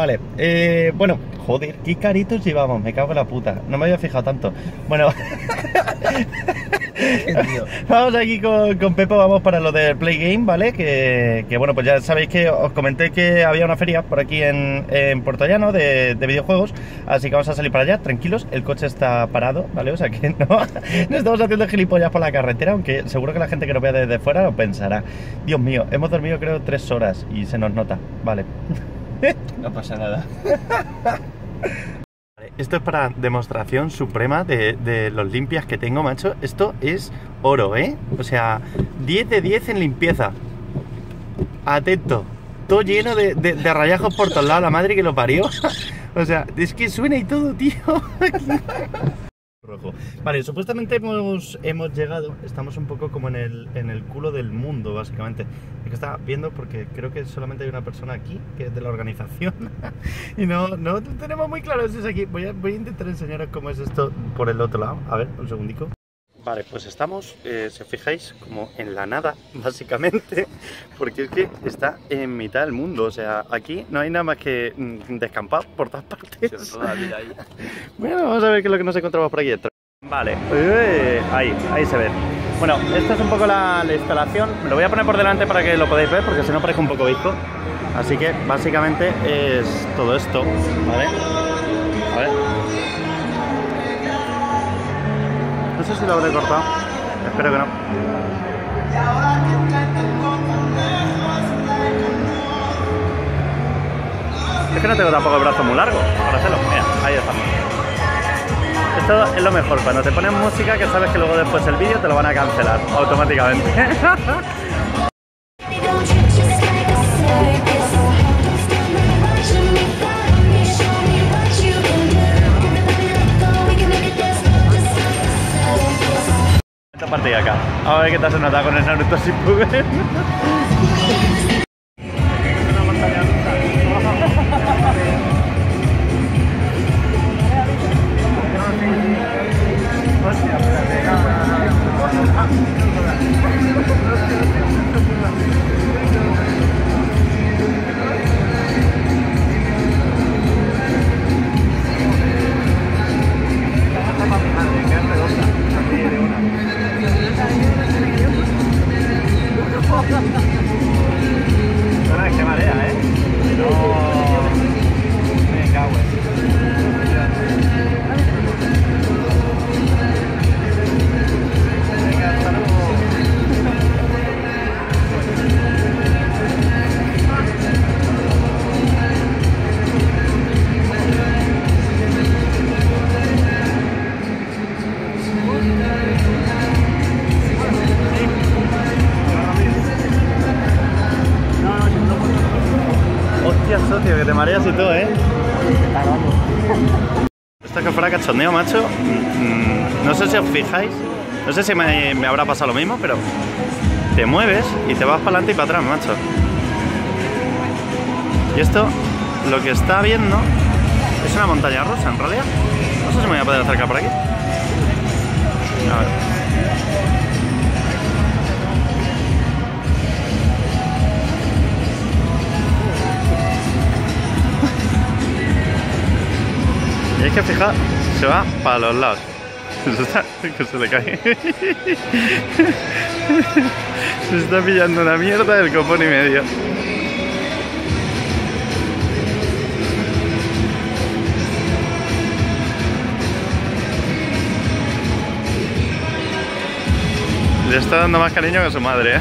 Vale, bueno, joder, qué caritos llevamos, me cago en la puta. No me había fijado tanto. Bueno, vamos aquí con Pepo, vamos para lo del Play Game, ¿vale? Que bueno, pues ya sabéis que os comenté que había una feria por aquí en Puerto Llano de videojuegos. Así que vamos a salir para allá, tranquilos, el coche está parado, ¿vale? O sea que no estamos haciendo gilipollas por la carretera, aunque seguro que la gente que nos vea desde fuera lo pensará. Dios mío, hemos dormido creo 3 horas y se nos nota, vale. No pasa nada. Esto es para demostración suprema de los limpias que tengo, macho. Esto es oro, ¿eh? O sea, 10 de 10 en limpieza. Atento. Todo lleno de rayajos por todos lados, la madre que lo parió. O sea, es que suena y todo, tío. Rojo. Vale, supuestamente hemos llegado, estamos un poco como en el culo del mundo, básicamente. Es que estaba viendo porque creo que solamente hay una persona aquí, que es de la organización, y no tenemos muy claro si es aquí. Voy a intentar enseñaros cómo es esto por el otro lado. A ver, un segundico. Vale, pues estamos, si os fijáis, como en la nada, básicamente, porque es que está en mitad del mundo, o sea, aquí no hay nada más que descampado por todas partes. Toda la vida ahí. Bueno, vamos a ver qué es lo que nos encontramos por aquí dentro. Vale, ahí se ve. Bueno, esta es un poco la instalación, me lo voy a poner por delante para que lo podáis ver, porque si no parece un poco visco. Así que, básicamente, es todo esto, ¿vale? A ver. No sé si lo habré cortado, espero que no. Es que no tengo tampoco el brazo muy largo para hacerlo. Mira, ahí estamos. Esto es lo mejor, cuando te ponen música que sabes que luego después el vídeo te lo van a cancelar automáticamente. Esta partida acá. A ver qué tal se nota con el Naruto Shippuden. Qué marea, ¿eh? No. Me cago Venga, hasta luego. Hostia, socio, que te mareas y todo, ¿eh? Esto que fuera cachondeo, macho. No sé si os fijáis. No sé si me habrá pasado lo mismo, pero te mueves y te vas para adelante y para atrás, macho. Y esto, lo que está viendo, es una montaña rusa, en realidad. No sé si me voy a poder acercar por aquí. A ver. Y es que fijaos, se va para los lados. Que se le cae. Se está pillando una mierda del copón y medio. Le está dando más cariño que a su madre, ¿eh?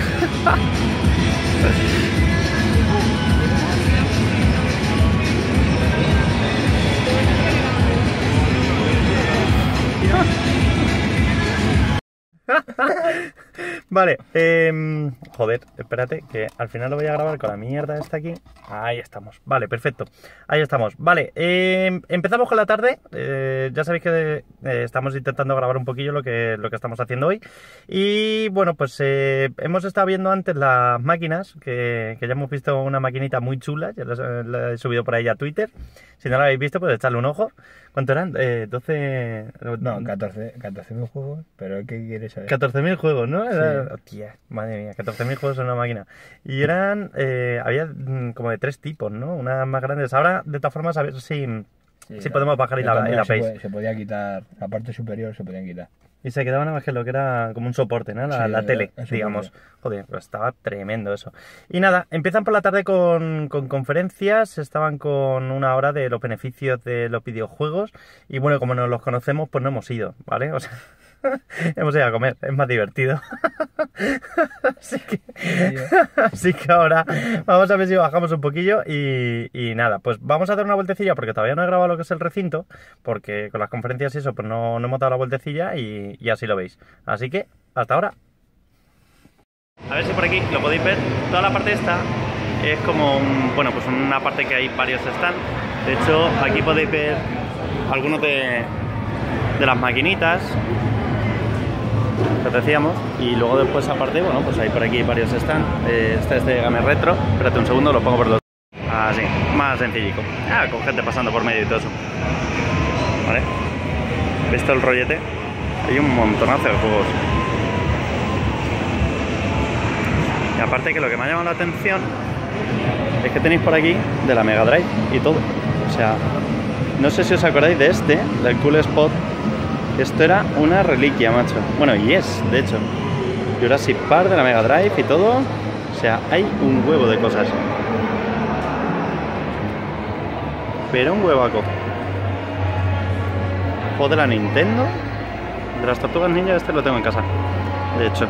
Vale, joder, espérate, que al final lo voy a grabar con la mierda esta aquí. Ahí estamos, vale, perfecto. Ahí estamos, vale, empezamos con la tarde. Ya sabéis que estamos intentando grabar un poquillo lo que estamos haciendo hoy. Y bueno, pues hemos estado viendo antes las máquinas, que ya hemos visto una maquinita muy chula. Ya la he subido por ahí a Twitter. Si no la habéis visto, pues echarle un ojo. ¿Cuánto eran? 12... No, 14.000 juegos, pero ¿qué quieres saber? 14.000 juegos, ¿no? Era... Sí. Hostia, madre mía, 14.000 juegos en una máquina. Y eran... había como de 3 tipos, ¿no? Unas más grandes. Ahora, de todas formas, a ver si podemos bajar y la veis. Se podía quitar, la parte superior se podían quitar. Y se quedaba nada más que lo que era como un soporte, ¿no? La tele, digamos. Joder, pues estaba tremendo eso. Y nada, empiezan por la tarde con conferencias, estaban con 1 hora de los beneficios de los videojuegos. Y bueno, como nos los conocemos, pues no hemos ido, ¿vale? O sea, hemos ido a comer, es más divertido. Así que ahora vamos a ver si bajamos un poquillo y nada, pues vamos a dar una vueltecilla porque todavía no he grabado lo que es el recinto, porque con las conferencias y eso pues no hemos dado la vueltecilla y así lo veis. Así que, hasta ahora. A ver si por aquí lo podéis ver, toda la parte esta es como pues una parte que hay varios stands. De hecho, aquí podéis ver algunos de las maquinitas que os decíamos, y luego después aparte, bueno, pues hay por aquí varios stands. Este es de Game Retro, espérate un segundo, lo pongo por los... Así, más sencillico. Con gente pasando por medio y todo eso. ¿Vale? ¿Veis todo el rollete? Hay un montonazo de juegos. Y aparte que lo que me ha llamado la atención es que tenéis por aquí de la Mega Drive y todo. O sea, no sé si os acordáis de del Cool Spot. Esto era una reliquia, macho. Bueno, y es, de hecho. Jurassic Park de la Mega Drive y todo. O sea, hay un huevo de cosas. Pero un huevaco. Juego de la Nintendo. De las Tortugas Ninja, este lo tengo en casa. De hecho.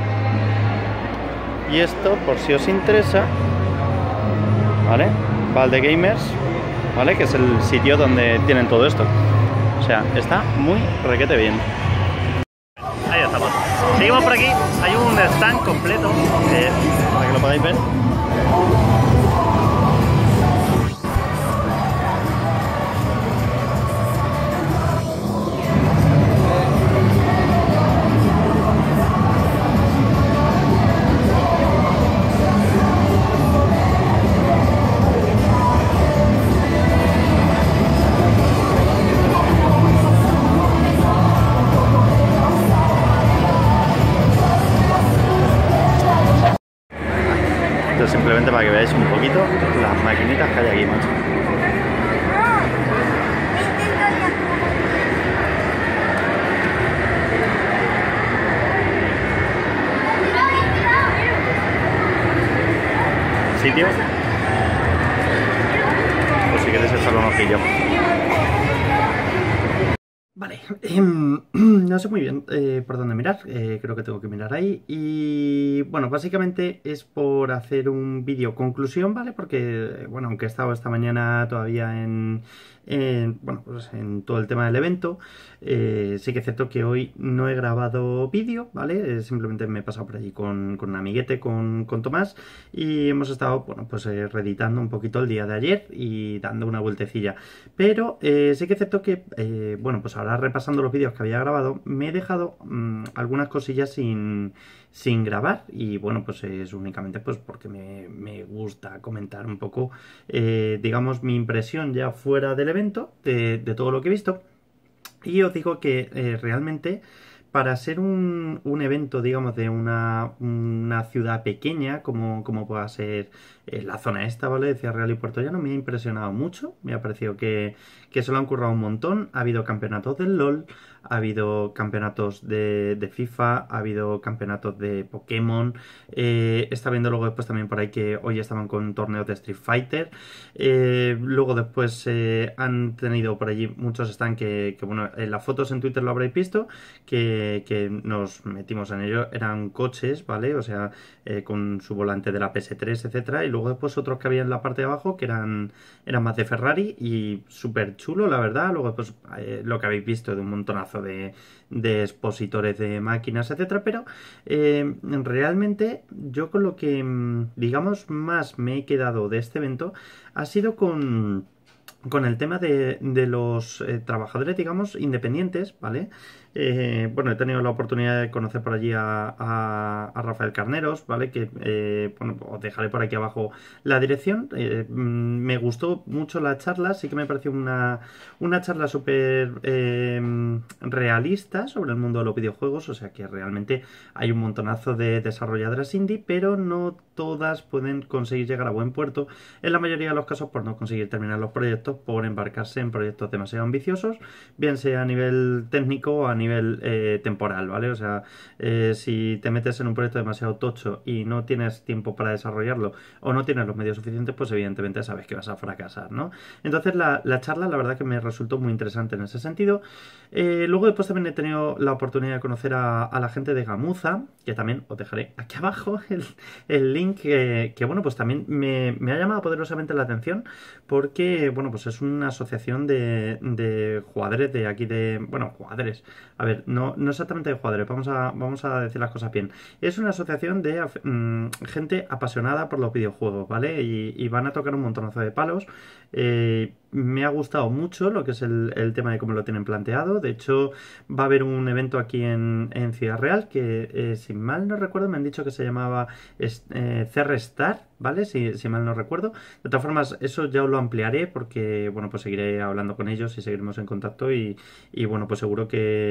Y esto, por si os interesa, ¿vale? Valde Gamers, ¿vale? Que es el sitio donde tienen todo esto. O sea, está muy requete bien. Ahí estamos. Seguimos por aquí. Hay un stand completo, para que lo podáis ver. Simplemente para que veáis un poquito las maquinitas que hay aquí, macho. Sitio, pues si queréis echarle un ojillo. Vale, no sé muy bien por dónde mirar, creo que tengo que mirar ahí y bueno, básicamente es por hacer un vídeo conclusión, ¿vale? Porque, bueno, aunque he estado esta mañana todavía bueno, pues en todo el tema del evento, sí que es cierto que hoy no he grabado vídeo, ¿vale? Simplemente me he pasado por allí con un amiguete, con Tomás, y hemos estado, bueno, pues reeditando un poquito el día de ayer y dando una vueltecilla, pero sí que es cierto que, bueno, pues ahora repasando los vídeos que había grabado, me he dejado algunas cosillas sin grabar y bueno, pues es únicamente pues porque me gusta comentar un poco, digamos, mi impresión ya fuera del evento, de todo lo que he visto. Y os digo que realmente para ser un evento, digamos, de una ciudad pequeña, como pueda ser la zona esta, ¿vale? De Ciudad Real y Puerto Llano, me ha impresionado mucho. Me ha parecido que se lo han currado un montón. Ha habido campeonatos del LOL, ha habido campeonatos de FIFA, ha habido campeonatos de Pokémon. Está viendo luego después también por ahí que hoy estaban con torneos de Street Fighter. Luego después han tenido por allí muchos stands que bueno, en las fotos en Twitter lo habréis visto, que nos metimos en ello, eran coches, ¿vale? O sea, con su volante de la PS3, etcétera, y luego después otros que había en la parte de abajo que eran más de Ferrari y súper chulo, la verdad. Luego después lo que habéis visto de un montonazo de expositores de máquinas, etcétera, pero realmente yo con lo que, digamos, más me he quedado de este evento ha sido con el tema de los trabajadores, digamos, independientes, ¿vale? Bueno, he tenido la oportunidad de conocer por allí a Rafael Carneros, ¿vale? Que, bueno, os dejaré por aquí abajo la dirección. Me gustó mucho la charla, sí que me pareció una charla súper realista sobre el mundo de los videojuegos, o sea que realmente hay un montonazo de desarrolladoras indie, pero no todas pueden conseguir llegar a buen puerto, en la mayoría de los casos por no conseguir terminar los proyectos, por embarcarse en proyectos demasiado ambiciosos, bien sea a nivel técnico o a nivel temporal, ¿vale? O sea, si te metes en un proyecto demasiado tocho y no tienes tiempo para desarrollarlo o no tienes los medios suficientes, pues evidentemente sabes que vas a fracasar, ¿no? Entonces la charla la verdad que me resultó muy interesante en ese sentido. Luego después también he tenido la oportunidad de conocer a la gente de Gamuza, que también os dejaré aquí abajo el link, que bueno, pues también me ha llamado poderosamente la atención porque, bueno, pues es una asociación de jugadores de aquí de... Bueno, jugadores. A ver, no exactamente de jugadores, vamos a decir las cosas bien. Es una asociación de gente apasionada por los videojuegos, ¿vale? Y van a tocar un montonazo de palos. Me ha gustado mucho lo que es el tema de cómo lo tienen planteado. De hecho, va a haber un evento aquí en Ciudad Real que, si mal no recuerdo, me han dicho que se llamaba CR Star, ¿vale? Si mal no recuerdo. De todas formas, eso ya os lo ampliaré porque, bueno, pues seguiré hablando con ellos y seguiremos en contacto y bueno, pues seguro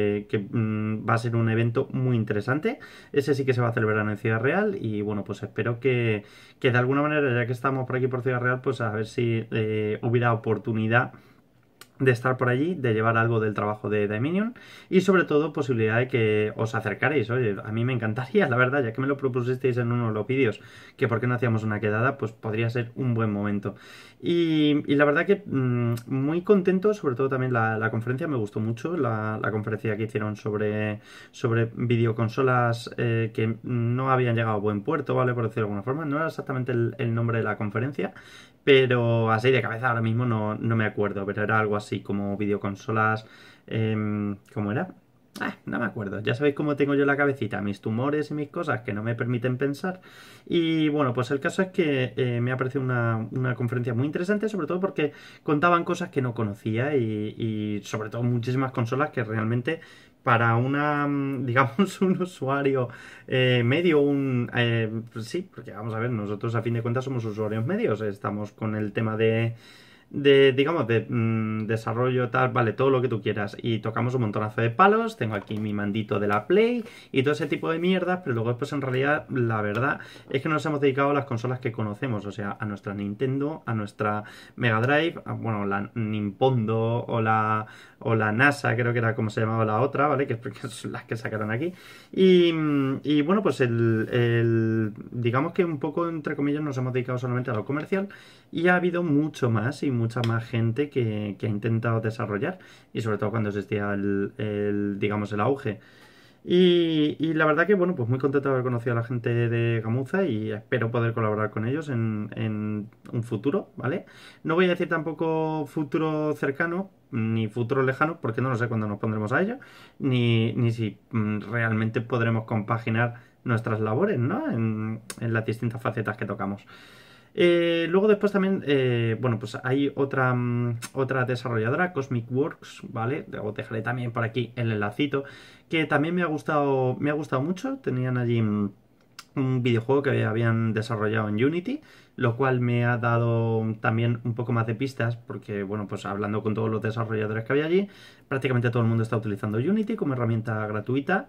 que va a ser un evento muy interesante. Ese sí que se va a celebrar en Ciudad Real y, bueno, pues espero que de alguna manera, ya que estamos por aquí por Ciudad Real, pues a ver si hubiera oportunidad de estar por allí, de llevar algo del trabajo de Dominion y sobre todo posibilidad de que os acercaréis. Oye, a mí me encantaría, la verdad, ya que me lo propusisteis en uno de los vídeos, que por qué no hacíamos una quedada, pues podría ser un buen momento. Y la verdad que muy contento, sobre todo también la conferencia, me gustó mucho la conferencia que hicieron sobre videoconsolas que no habían llegado a buen puerto, ¿vale? Por decirlo de alguna forma, no era exactamente el nombre de la conferencia, pero así de cabeza ahora mismo no me acuerdo, pero era algo así como videoconsolas. ¿Cómo era? No me acuerdo. Ya sabéis cómo tengo yo la cabecita, mis tumores y mis cosas que no me permiten pensar. Y bueno, pues el caso es que me ha parecido una conferencia muy interesante, sobre todo porque contaban cosas que no conocía y sobre todo muchísimas consolas que realmente para una, digamos, un usuario medio, pues sí, porque vamos a ver, nosotros a fin de cuentas somos usuarios medios, estamos con el tema digamos, de desarrollo tal, vale, todo lo que tú quieras. Y tocamos un montonazo de palos, tengo aquí mi mandito de la Play y todo ese tipo de mierdas, pero luego después en realidad la verdad es que nos hemos dedicado a las consolas que conocemos, o sea, a nuestra Nintendo, a nuestra Mega Drive, bueno, la Nintendo o la NASA, creo que era como se llamaba la otra, ¿vale? Que son las que sacaron aquí. Y bueno, pues digamos que un poco, entre comillas, nos hemos dedicado solamente a lo comercial y ha habido mucho más y mucha más gente que ha intentado desarrollar y sobre todo cuando existía digamos, el auge. Y la verdad que, bueno, pues muy contento de haber conocido a la gente de Gamuza y espero poder colaborar con ellos en un futuro, ¿vale? No voy a decir tampoco futuro cercano ni futuro lejano porque no lo sé cuándo nos pondremos a ello, ni si realmente podremos compaginar nuestras labores, ¿no? En las distintas facetas que tocamos. Luego después también, bueno, pues hay otra desarrolladora, Cosmic Works, ¿vale? Os dejaré también por aquí el enlacito, que también me ha gustado mucho. Tenían allí un videojuego que habían desarrollado en Unity, lo cual me ha dado también un poco más de pistas, porque, bueno, pues hablando con todos los desarrolladores que había allí, prácticamente todo el mundo está utilizando Unity como herramienta gratuita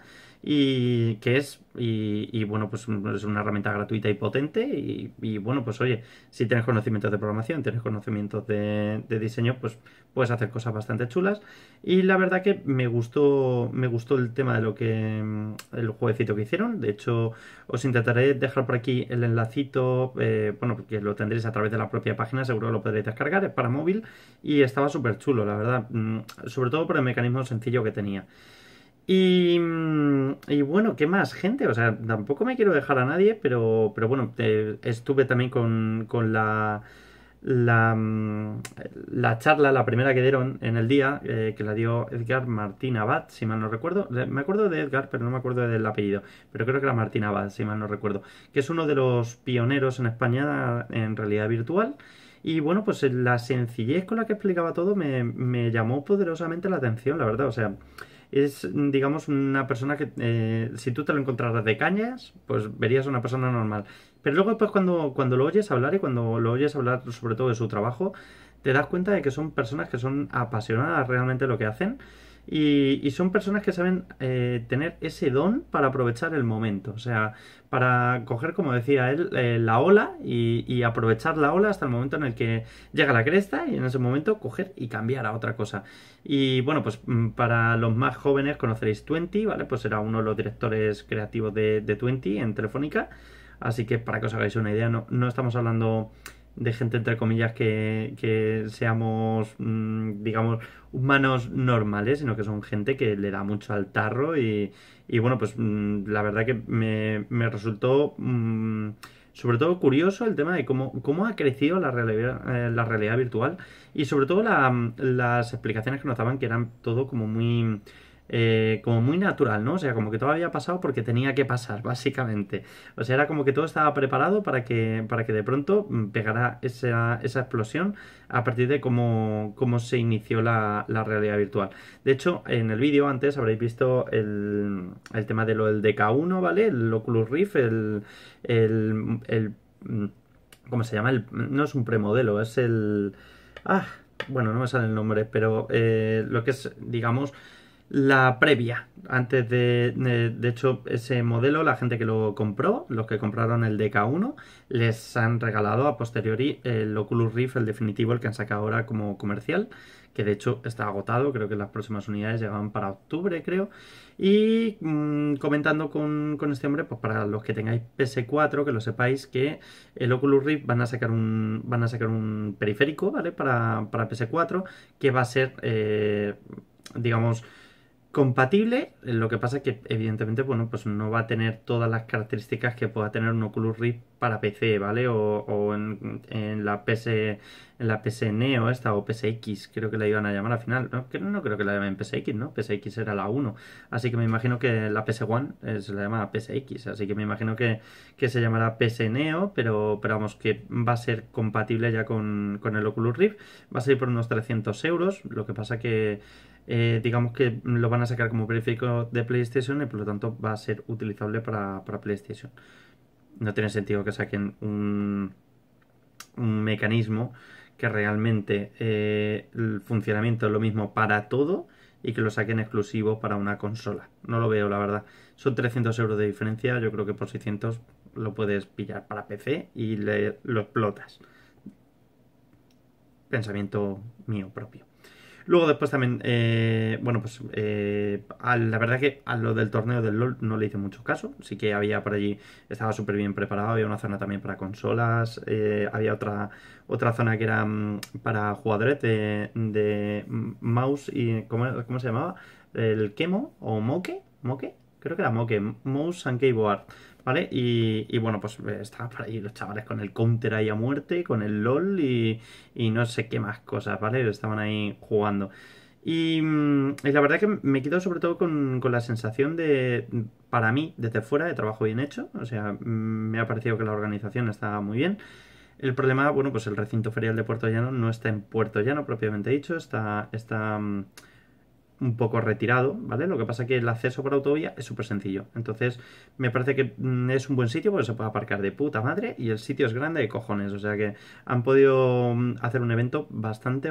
y bueno, pues es una herramienta gratuita y potente y bueno, pues oye, si tienes conocimientos de programación, tienes conocimientos de diseño, pues puedes hacer cosas bastante chulas y la verdad que me gustó el tema de lo que el jueguecito que hicieron. De hecho, os intentaré dejar por aquí el enlacito, bueno, porque lo tendréis a través de la propia página, seguro que lo podréis descargar, es para móvil y estaba súper chulo, la verdad, sobre todo por el mecanismo sencillo que tenía. Y bueno, ¿qué más, gente? O sea, tampoco me quiero dejar a nadie, pero bueno, estuve también con la, mm, la charla, la primera que dieron en el día, que la dio Edgar Martín Abad, si mal no recuerdo. Me acuerdo de Edgar, pero no me acuerdo del apellido. Pero creo que era Martín Abad, si mal no recuerdo. Que es uno de los pioneros en España en realidad virtual. Y bueno, pues la sencillez con la que explicaba todo me llamó poderosamente la atención, la verdad. O sea, es, digamos, una persona que si tú te lo encontraras de cañas, pues verías una persona normal. Pero luego después cuando lo oyes hablar y cuando lo oyes hablar sobre todo de su trabajo, te das cuenta de que son personas que son apasionadas realmente de lo que hacen y son personas que saben tener ese don para aprovechar el momento. O sea, para coger, como decía él, la ola y aprovechar la ola hasta el momento en el que llega la cresta y en ese momento coger y cambiar a otra cosa. Y bueno, pues para los más jóvenes conoceréis Twenty, ¿vale? Pues era uno de los directores creativos de Twenty en Telefónica. Así que para que os hagáis una idea, no estamos hablando de gente entre comillas que seamos, digamos, humanos normales, sino que son gente que le da mucho al tarro y bueno, pues la verdad que me resultó sobre todo curioso el tema de cómo ha crecido la realidad virtual y sobre todo las explicaciones que nos daban que eran todo como muy natural, ¿no? O sea, como que todo había pasado porque tenía que pasar, básicamente. O sea, era como que todo estaba preparado para que de pronto pegara esa explosión a partir de cómo se inició la realidad virtual. De hecho, en el vídeo antes habréis visto el tema de lo del DK1, ¿vale? El Oculus Rift, el ¿cómo se llama? No es un premodelo, es el... Ah, bueno, no me sale el nombre, pero lo que es, digamos, la previa. Antes de hecho, ese modelo, la gente que lo compró, los que compraron el DK1, les han regalado a posteriori el Oculus Rift, el definitivo, el que han sacado ahora como comercial, que de hecho está agotado, creo que las próximas unidades llegaban para octubre, creo. Y comentando con este hombre, pues para los que tengáis PS4, que lo sepáis que el Oculus Rift van a sacar un periférico, ¿vale? Para PS4, que va a ser, digamos, compatible, lo que pasa que evidentemente, bueno, pues no va a tener todas las características que pueda tener un Oculus Rift para PC, ¿vale? O en la PS Neo esta o PSX, creo que la iban a llamar al final. No creo que la llamen PSX, ¿no? PSX era la 1. Así que me imagino que la PS One se la llama PSX. Así que me imagino que se llamará PS Neo, pero vamos, que va a ser compatible ya con el Oculus Rift. Va a salir por unos 300 euros. Lo que pasa que digamos que lo van a sacar como periférico de PlayStation y por lo tanto va a ser utilizable para PlayStation. No tiene sentido que saquen un mecanismo que realmente el funcionamiento es lo mismo para todo y que lo saquen exclusivo para una consola. No lo veo, la verdad. Son 300 euros de diferencia, yo creo que por 600 lo puedes pillar para PC y lo explotas. Pensamiento mío propio. Luego después también, bueno, pues la verdad que a lo del torneo del LoL no le hice mucho caso. Sí que había por allí, estaba súper bien preparado, había una zona también para consolas, había otra zona que era para jugadores de mouse y, ¿cómo se llamaba? El Kemo o Moke, creo que era Moke, Mouse and Keyboard. ¿Vale? Y bueno, pues estaban por ahí los chavales con el counter ahí a muerte, con el LOL y no sé qué más cosas, ¿vale? Estaban ahí jugando. Y la verdad que me quedo sobre todo con la sensación de, para mí, desde fuera, de trabajo bien hecho. O sea, me ha parecido que la organización está muy bien. El problema, bueno, pues el recinto ferial de Puerto Llano no está en Puerto Llano, propiamente dicho, está un poco retirado, ¿vale? Lo que pasa es que el acceso por autovía es súper sencillo. Entonces, me parece que es un buen sitio porque se puede aparcar de puta madre y el sitio es grande de cojones. O sea que han podido hacer un evento bastante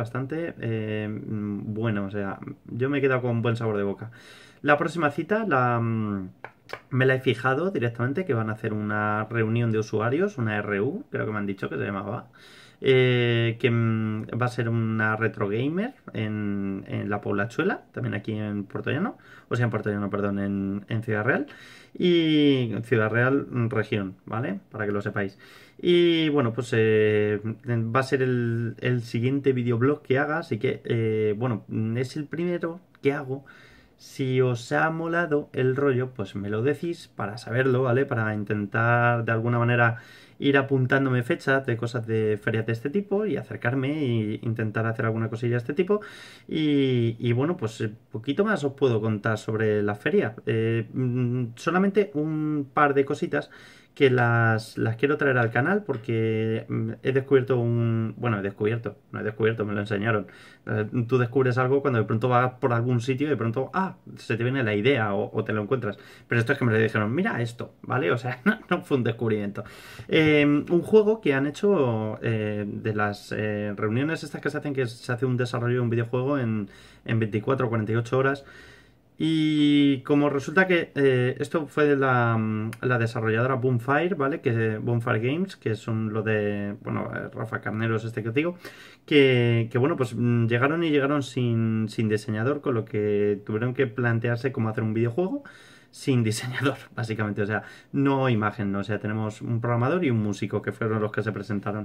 bueno. O sea, yo me he quedado con buen sabor de boca. La próxima cita me la he fijado directamente que van a hacer una reunión de usuarios, una RU, creo que me han dicho que se llamaba. Que va a ser una retro gamer en La Poblachuela, también aquí en Puerto Llano, o sea, en Puerto Llano, perdón, en Ciudad Real, y Ciudad Real región, ¿vale? Para que lo sepáis. Y bueno, pues va a ser el siguiente videoblog que haga, así que, bueno, es el primero que hago. Si os ha molado el rollo, pues me lo decís para saberlo, ¿vale? Para intentar de alguna manera ir apuntándome fechas de cosas de ferias de este tipo y acercarme e intentar hacer alguna cosilla de este tipo. Y bueno, pues poquito más os puedo contar sobre la feria. Solamente un par de cositas que las quiero traer al canal porque he descubierto Bueno, no he descubierto, me lo enseñaron. Tú descubres algo cuando de pronto vas por algún sitio y de pronto, se te viene la idea o te lo encuentras. Pero esto es que me lo dijeron, mira esto, ¿vale? O sea, no fue un descubrimiento. Un juego que han hecho de las reuniones estas que se hacen, que se hace un desarrollo de un videojuego en 24 o 48 horas. Y como resulta que esto fue de la desarrolladora Bonfire, ¿vale? Que Bonfire Games, que son lo de, bueno, Rafa Carneros, este que os digo, que bueno, pues llegaron sin diseñador, con lo que tuvieron que plantearse cómo hacer un videojuego sin diseñador, básicamente. O sea, no imagen, ¿no? O sea, tenemos un programador y un músico, que fueron los que se presentaron.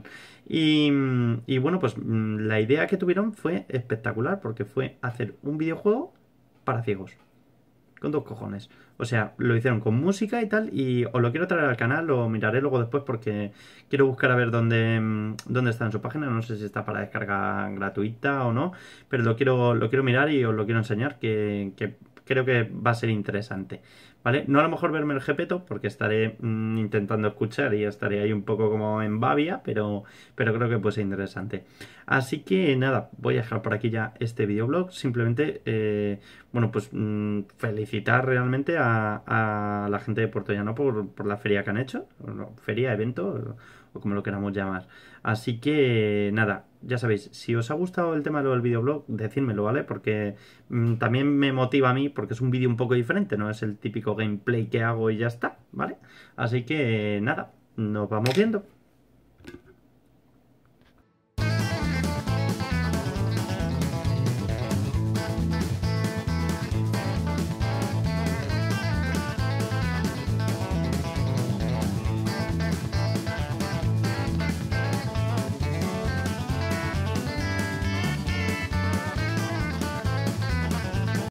Y bueno, pues la idea que tuvieron fue espectacular, porque fue hacer un videojuego para ciegos. Con dos cojones. O sea, lo hicieron con música y tal. Y os lo quiero traer al canal, lo miraré luego después porque quiero buscar a ver dónde está en su página. No sé si está para descarga gratuita o no. Pero lo quiero mirar y os lo quiero enseñar, que creo que va a ser interesante. ¿Vale? No a lo mejor verme el Gepeto, porque estaré intentando escuchar y estaré ahí un poco como en babia, pero creo que puede ser interesante. Así que nada, voy a dejar por aquí ya este videoblog. Simplemente, bueno, pues felicitar realmente a la gente de Puerto Llano por la feria que han hecho. Bueno, feria, evento, o como lo queramos llamar. Así que nada, ya sabéis, si os ha gustado el tema del videoblog, decídmelo, ¿vale? Porque también me motiva a mí, porque es un vídeo un poco diferente, no es el típico gameplay que hago y ya está, ¿vale? Así que nada, nos vamos viendo.